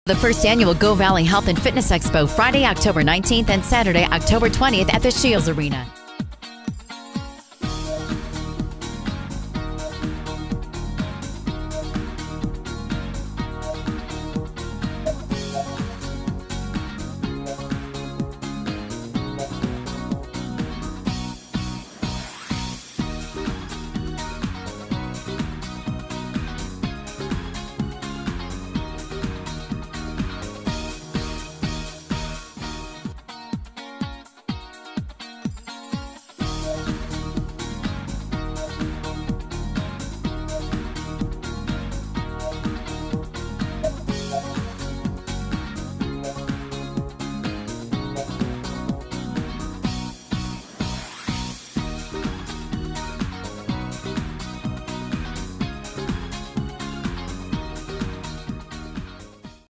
The first annual Go Valley Health and Fitness Expo, Friday, October 19th and Saturday, October 20th at the Shields Arena.